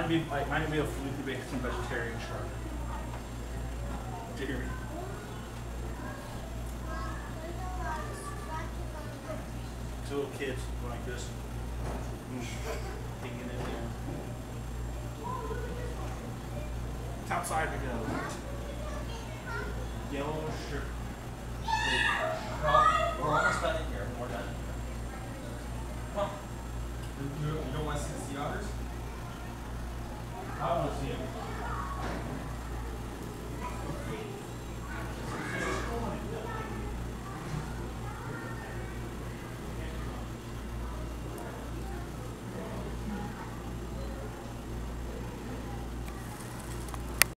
would be like mine would be a fluky Mexican vegetarian shark. Did you hear me? Two little kids going like this. Digging in there. It's outside we go. Yellow strip. We're almost done in here. We're done.